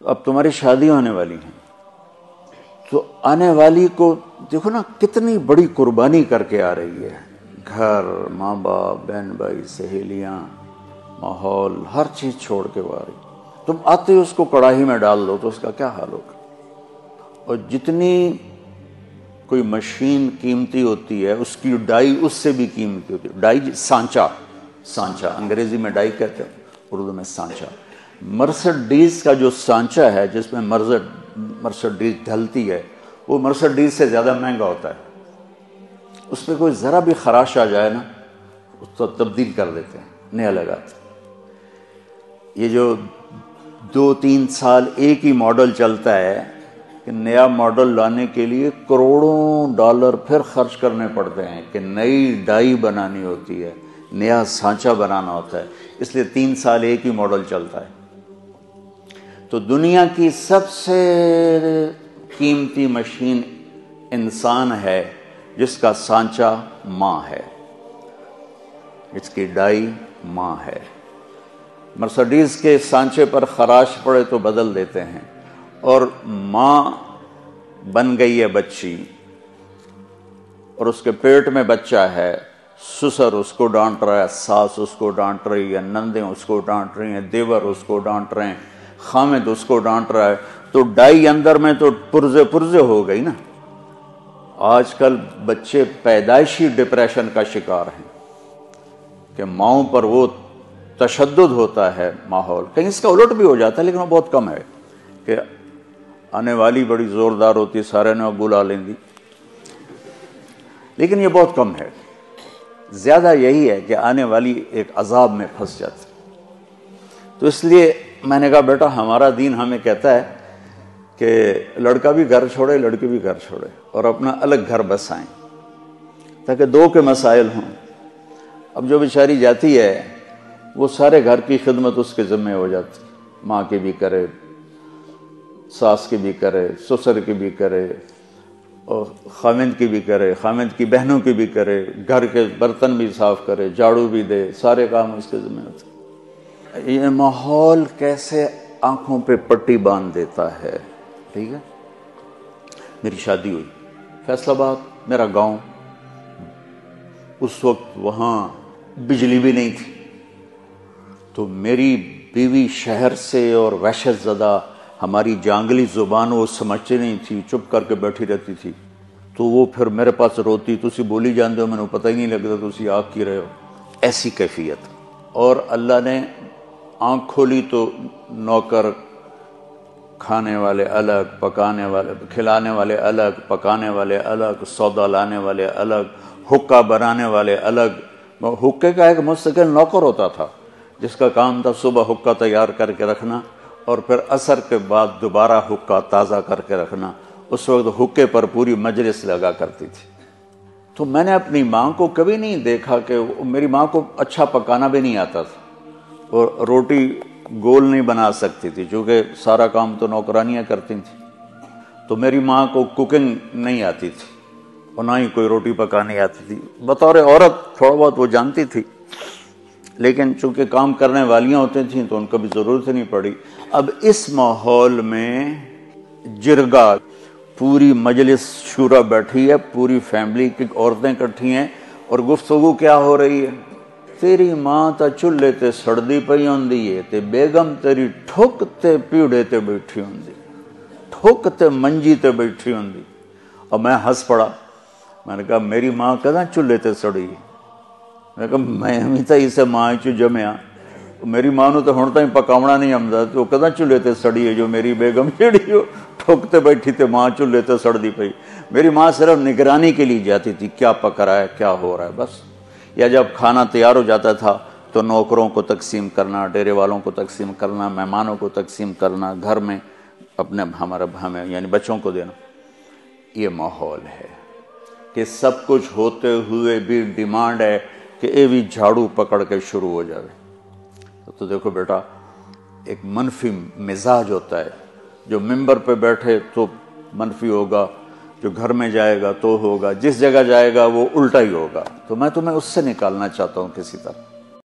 अब तुम्हारी शादी होने वाली है, तो आने वाली को देखो ना कितनी बड़ी कुर्बानी करके आ रही है। घर, माँ बाप, बहन भाई, सहेलियाँ, माहौल, हर चीज़ छोड़ के वो आ रही। तुम आते ही उसको कढ़ाई में डाल दो तो उसका क्या हाल होगा। और जितनी कोई मशीन कीमती होती है उसकी डाई उससे भी कीमती होती है। डाई सांचा, सांचा अंग्रेजी में डाई कहते हैं, उर्दू में सांचा। मर्सिडीज का जो सांचा है जिसमें मर्सिडीज ढलती है वो मर्सिडीज से ज़्यादा महंगा होता है। उस पर कोई ज़रा भी खराश आ जाए ना उसको तब्दील कर देते हैं, नया लगाते। ये जो 2-3 साल एक ही मॉडल चलता है कि नया मॉडल लाने के लिए करोड़ों डॉलर फिर खर्च करने पड़ते हैं कि नई डाई बनानी होती है, नया सांचा बनाना होता है, इसलिए 3 साल एक ही मॉडल चलता है। तो दुनिया की सबसे कीमती मशीन इंसान है जिसका सांचा माँ है, इसकी डाई माँ है। मर्सिडीज के सांचे पर खराश पड़े तो बदल देते हैं, और माँ बन गई है बच्ची और उसके पेट में बच्चा है, ससुर उसको डांट रहा है, सास उसको डांट रही है, नंदें उसको डांट रही हैं, देवर उसको डांट रहे हैं, खामिद उसको डांट रहा है, तो डाई अंदर में तो पुर्जे पुर्जे हो गई ना। आजकल बच्चे पैदाइशी डिप्रेशन का शिकार हैं कि माओं पर वो तशद्दुद होता है माहौल। कहीं इसका उलट भी हो जाता है लेकिन वो बहुत कम है कि आने वाली बड़ी ज़ोरदार होती, सारे ने बुला लेंगी, लेकिन ये बहुत कम है। ज़्यादा यही है कि आने वाली एक अजाब में फंस जाती। तो इसलिए मैंने कहा बेटा हमारा दीन हमें कहता है कि लड़का भी घर छोड़े, लड़की भी घर छोड़े और अपना अलग घर बसाएं ताकि दो के मसाइल हों। अब जो बेचारी जाती है वो सारे घर की खिदमत उसके ज़िम्मे हो जाती, माँ की भी करे, सास की भी करे, ससुर की भी करे, और खामिद की भी करे, खामिद की बहनों की भी करे, घर के बर्तन भी साफ़ करे, झाड़ू भी दे, सारे काम उसके ज़िम्मे होते। ये माहौल कैसे आँखों पे पट्टी बांध देता है। ठीक है, मेरी शादी हुई फैसलाबाद, मेरा गांव, उस वक्त वहाँ बिजली भी नहीं थी, तो मेरी बीवी शहर से और वहशत ज़दा हमारी जांगली ज़ुबान वो समझती नहीं थी, चुप करके बैठी रहती थी। तो वो फिर मेरे पास रोती, तुसी बोली जानते हो, मैंने पता ही नहीं लगता तुसी आग की रहे हो, ऐसी कैफियत। और अल्लाह ने आँख खोली तो नौकर, खाने वाले अलग, पकाने वाले, खिलाने वाले अलग, पकाने वाले अलग, सौदा लाने वाले अलग, हुक्का बनाने वाले अलग। हुक्के का एक मुस्तकिल नौकर होता था जिसका काम था सुबह हुक्का तैयार करके रखना और फिर असर के बाद दोबारा हुक्का ताज़ा करके रखना। उस वक्त हुक्के पर पूरी मजलिस लगा करती थी। तो मैंने अपनी माँ को कभी नहीं देखा कि मेरी माँ को अच्छा पकाना भी नहीं आता था और रोटी गोल नहीं बना सकती थी क्योंकि सारा काम तो नौकरानियाँ करती थी। तो मेरी माँ को कुकिंग नहीं आती थी और ना ही कोई रोटी पकानी आती थी। बतौर औरत थोड़ा बहुत वो जानती थी, लेकिन चूंकि काम करने वालियाँ होती थीं तो उनको भी ज़रूरत नहीं पड़ी। अब इस माहौल में जिरगा, पूरी मजलिस शूरा बैठी है, पूरी फैमिली की औरतें इकट्ठी हैं और गुफ्तगू क्या हो रही है, तेरी माँ तो चूल्हे ते सड़दी पई होंदी है ते बेगम तेरी ठुक ते पीढ़े ते बैठी होंदी, ठुक ते मंजी ते बैठी होंदी। और मैं हंस पड़ा, मैंने कहा मेरी माँ कदा चूल्हे ते सड़ी। मैं कहा मैं तो इसे माँ चू जमया, मेरी माँ नूं तो हुण ताईं पकावना नहीं आंदा, तो कदा चूल्हे ते सड़ी है जो मेरी बेगम जिहड़ी हो ठुक ते बैठी ते माँ चूल्हे ते सड़दी पई। मेरी माँ सिर्फ निगरानी के लिए जाती थी, क्या पक रहा है, क्या हो रहा है, बस। या जब खाना तैयार हो जाता था तो नौकरों को तकसीम करना, डेरे वालों को तकसीम करना, मेहमानों को तकसीम करना, घर में अपने हमें यानी बच्चों को देना। ये माहौल है कि सब कुछ होते हुए भी डिमांड है कि ये भी झाड़ू पकड़ के शुरू हो जाए। तो देखो बेटा, एक मनफी मिजाज होता है, जो मिंबर पे बैठे तो मनफी होगा, जो घर में जाएगा तो होगा, जिस जगह जाएगा वो उल्टा ही होगा। तो मैं तुम्हें उससे निकालना चाहता हूँ किसी तरह।